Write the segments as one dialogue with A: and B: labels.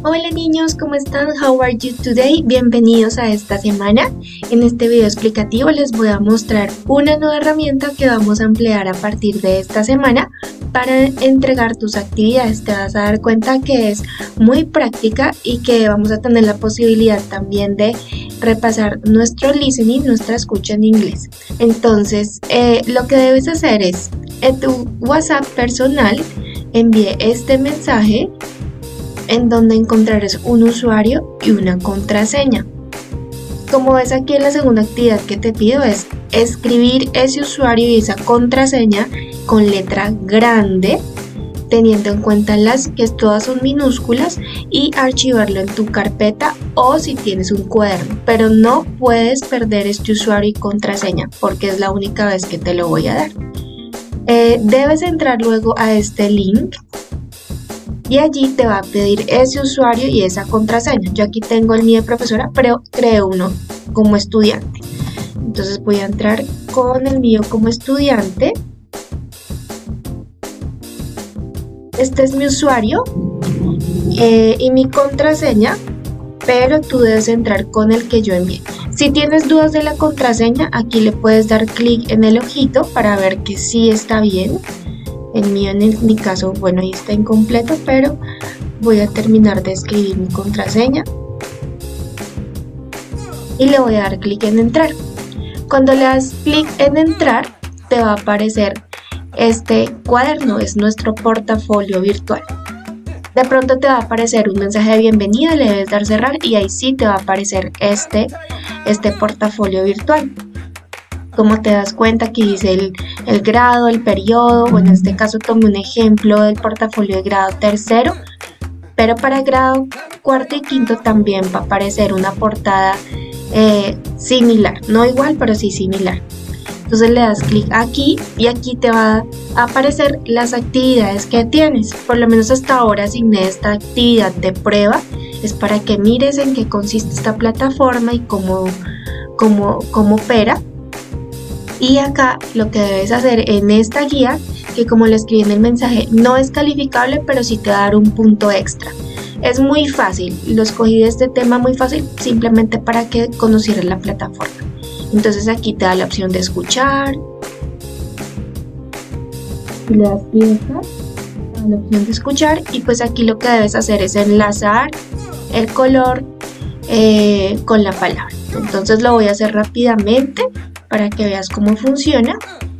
A: Hola niños, ¿cómo están? How are you today? Bienvenidos a esta semana. En este video explicativo les voy a mostrar una nueva herramienta que vamos a emplear a partir de esta semana para entregar tus actividades. Te vas a dar cuenta que es muy práctica y que vamos a tener la posibilidad también de repasar nuestro listening, nuestra escucha en inglés. Entonces, lo que debes hacer es en tu WhatsApp personal envíe este mensaje en donde encontrarás un usuario y una contraseña. Como ves aquí en la segunda actividad que te pido es escribir ese usuario y esa contraseña con letra grande, teniendo en cuenta que todas son minúsculas, y archivarlo en tu carpeta o si tienes un cuaderno. Pero no puedes perder este usuario y contraseña porque es la única vez que te lo voy a dar. Debes entrar luego a este link y allí te va a pedir ese usuario y esa contraseña. Yo aquí tengo el mío de profesora, pero creé uno como estudiante. Entonces voy a entrar con el mío como estudiante. Este es mi usuario y mi contraseña, pero tú debes entrar con el que yo envié. Si tienes dudas de la contraseña, aquí le puedes dar clic en el ojito para ver que sí está bien. El mío en mi caso, bueno, ahí está incompleto, pero voy a terminar de escribir mi contraseña y le voy a dar clic en entrar. Cuando le das clic en entrar, te va a aparecer este cuaderno, es nuestro portafolio virtual. De pronto te va a aparecer un mensaje de bienvenida, le debes dar cerrar y ahí sí te va a aparecer este portafolio virtual. Como te das cuenta, aquí dice el grado, el periodo, o en este caso tomé un ejemplo del portafolio de grado tercero, pero para grado cuarto y quinto también va a aparecer una portada similar, no igual, pero sí similar. Entonces le das clic aquí y aquí te va a aparecer las actividades que tienes. Por lo menos hasta ahora asigné esta actividad de prueba, es para que mires en qué consiste esta plataforma y cómo opera. Y acá lo que debes hacer en esta guía, que como le escribí en el mensaje, no es calificable, pero sí te va a dar un punto extra. Es muy fácil, lo escogí de este tema muy fácil, simplemente para que conocieras la plataforma. Entonces aquí te da la opción de escuchar. Le das clic acá, te da la opción de escuchar y pues aquí lo que debes hacer es enlazar el color con la palabra. Entonces lo voy a hacer rápidamente para que veas cómo funciona.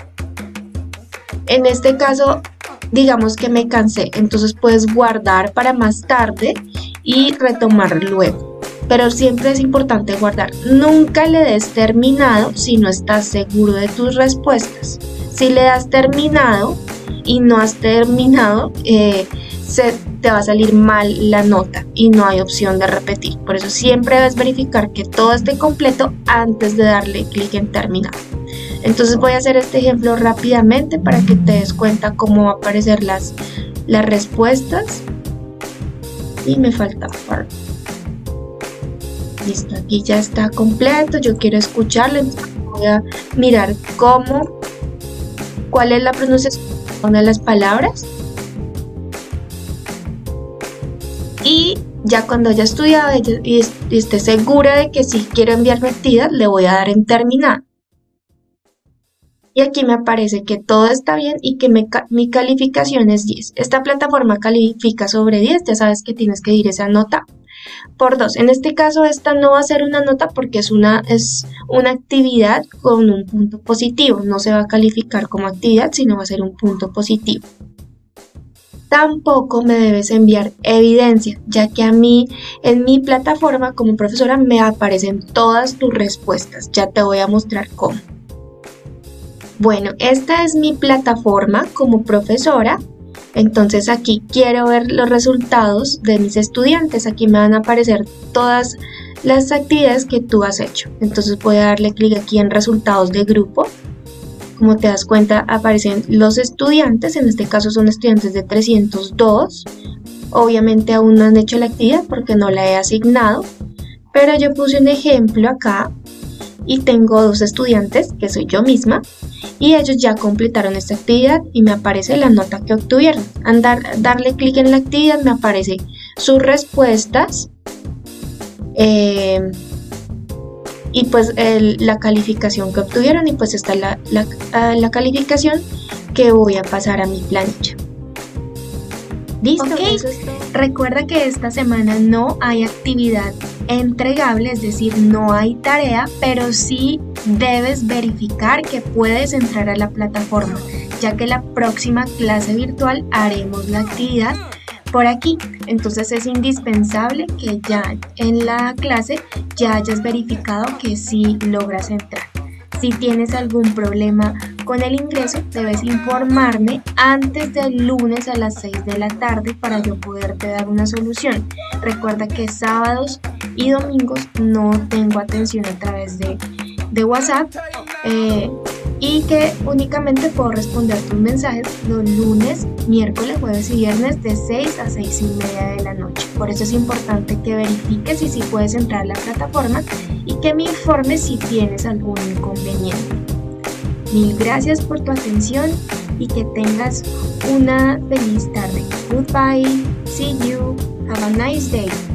A: En este caso, digamos que me cansé, entonces puedes guardar para más tarde y retomar luego. Pero siempre es importante guardar. Nunca le des terminado si no estás seguro de tus respuestas. Si le das terminado y no has terminado, te va a salir mal la nota y no hay opción de repetir. Por eso siempre debes verificar que todo esté completo antes de darle clic en terminar. Entonces voy a hacer este ejemplo rápidamente para que te des cuenta cómo van a aparecer las respuestas. Y me falta part. Listo, aquí ya está completo. Yo quiero escucharlo, entonces voy a mirar cuál es la pronunciación de una de las palabras. Y ya cuando haya estudiado y esté segura de que sí quiero enviar mi actividad, le voy a dar en terminar. Y aquí me aparece que todo está bien y que mi calificación es 10. Esta plataforma califica sobre 10, ya sabes que tienes que ir esa nota por 2. En este caso esta no va a ser una nota porque es una actividad con un punto positivo. No se va a calificar como actividad, sino va a ser un punto positivo. Tampoco me debes enviar evidencia, ya que a mí en mi plataforma como profesora me aparecen todas tus respuestas. Ya te voy a mostrar cómo. Bueno, esta es mi plataforma como profesora. Entonces aquí quiero ver los resultados de mis estudiantes. Aquí me van a aparecer todas las actividades que tú has hecho. Entonces voy a darle clic aquí en resultados de grupo. Como te das cuenta, aparecen los estudiantes, en este caso son estudiantes de 302. Obviamente aún no han hecho la actividad porque no la he asignado, pero yo puse un ejemplo acá y tengo 2 estudiantes, que soy yo misma, y ellos ya completaron esta actividad y me aparece la nota que obtuvieron. Al darle clic en la actividad me aparece sus respuestas y pues la calificación que obtuvieron, y pues esta es la calificación que voy a pasar a mi planilla. ¿Listo? Okay. Recuerda que esta semana no hay actividad entregable, es decir, no hay tarea, pero sí debes verificar que puedes entrar a la plataforma, ya que la próxima clase virtual haremos la actividad por aquí. Entonces es indispensable que ya en la clase ya hayas verificado que sí logras entrar. Si tienes algún problema con el ingreso, debes informarme antes del lunes a las 6 de la tarde para yo poderte dar una solución. Recuerda que sábados y domingos no tengo atención a través de WhatsApp y que únicamente puedo responder tus mensajes los lunes, miércoles, jueves y viernes de 6 a 6 y media de la noche. Por eso es importante que verifiques si puedes entrar a la plataforma y que me informes si tienes algún inconveniente. Mil gracias por tu atención y que tengas una feliz tarde. Goodbye. See you. Have a nice day.